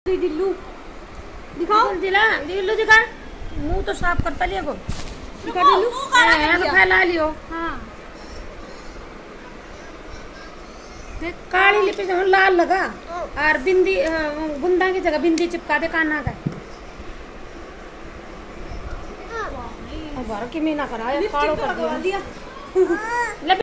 दिल्लू दिखाओ, दिल्लू दिखा, मुंह तो साफ कर पहले को दिखा दिल्लू, फैला लियो। हाँ काली लिपि से लाल लगा और बिंदी गुंदा की जगह बिंदी चिपका दे काना का। बार की मीना कराया कालो कर दिया।